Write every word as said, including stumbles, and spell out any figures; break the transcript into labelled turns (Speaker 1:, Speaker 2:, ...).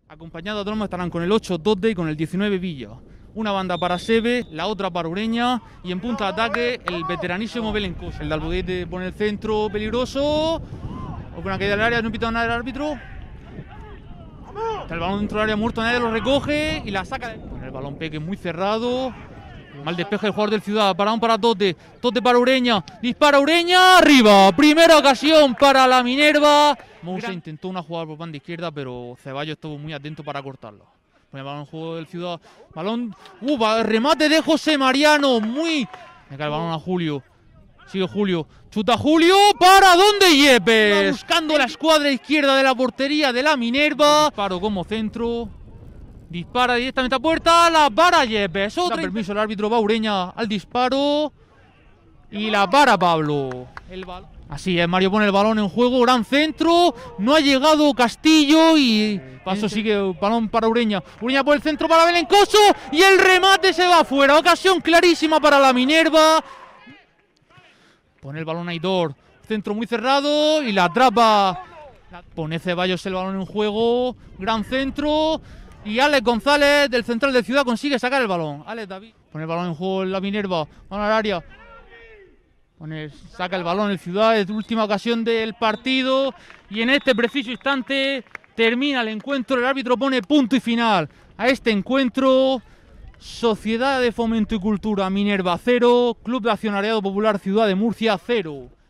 Speaker 1: Acompañados de Droma estarán con el ocho Dote y con el diecinueve Villa. Una banda para Sebe, la otra para Ureña y en punta de ataque el veteranísimo Belencoso. El de Albudete pone el centro peligroso. Una caída del área, no pita nada el árbitro. Está el balón dentro del área muerto, nadie lo recoge y la saca. El balón Peque muy cerrado. Mal despeje el jugador del Ciudad. Parón para Tote. Tote para Ureña. Dispara Ureña. Arriba. Primera ocasión para la Minerva. Moussa intentó una jugada por banda izquierda, pero Ceballos estuvo muy atento para cortarlo. Pone el balón en juego del Ciudad. Balón. Uh, remate de José Mariano. Muy. Me cae el balón a Julio. Sigue Julio. Chuta Julio. ¿Para dónde Yepes? Buscando la escuadra izquierda de la portería de la Minerva. Disparo como centro. Dispara directamente a puerta, la para Yepes. Otra permiso, el árbitro va Ureña al disparo. Y la para Pablo. El Así es, Mario pone el balón en juego, gran centro. No ha llegado Castillo y paso sigue, balón para Ureña. Ureña por el centro para Belencoso y el remate se va afuera. Ocasión clarísima para la Minerva. Pone el balón Aitor, centro muy cerrado y la atrapa. Pone Ceballos el balón en juego, gran centro. Y Alex González del central de Ciudad consigue sacar el balón. Alex David pone el balón en juego en la Minerva. Van al área. Pone, saca el balón el Ciudad. Es la última ocasión del partido. Y en este preciso instante termina el encuentro. El árbitro pone punto y final a este encuentro. Sociedad de Fomento y Cultura Minerva cero. Club de Accionariado Popular Ciudad de Murcia cero.